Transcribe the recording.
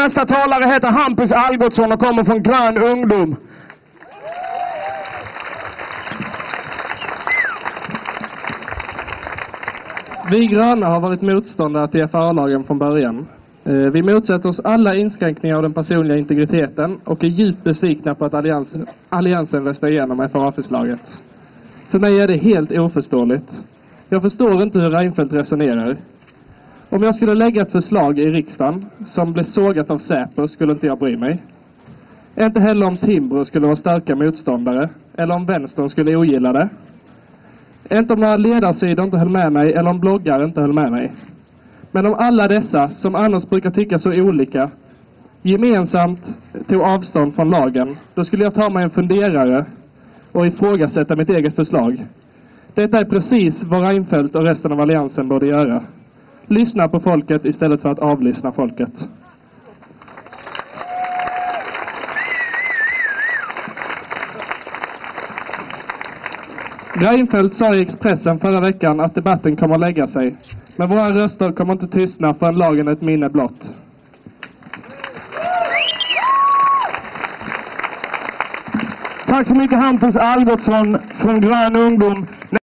Nästa talare heter Hampus Algotsson och kommer från Grön ungdom. Vi gröna har varit motståndare till FRA-lagen från början. Vi motsätter oss alla inskränkningar av den personliga integriteten och är djupt besvikna på att alliansen röstar igenom FRA-förslaget. För mig är det helt oförståeligt. Jag förstår inte hur Reinfeldt resonerar. Om jag skulle lägga ett förslag i riksdagen som blev sågat av Säpo skulle inte jag bry mig. Inte heller om Timbro skulle vara starka motståndare eller om vänstern skulle ogilla det. Inte om några ledarsidor inte höll med mig eller om bloggar inte höll med mig. Men om alla dessa som annars brukar tycka så olika gemensamt tog avstånd från lagen, då skulle jag ta mig en funderare och ifrågasätta mitt eget förslag. Detta är precis vad Reinfeldt och resten av alliansen borde göra. Lyssna på folket istället för att avlyssna folket. Reinfeldt sa i Expressen förra veckan att debatten kommer att lägga sig. Men våra röster kommer inte tystna förrän lagen är ett minne blott. Tack så mycket Hampus Algotsson från Grön ungdom.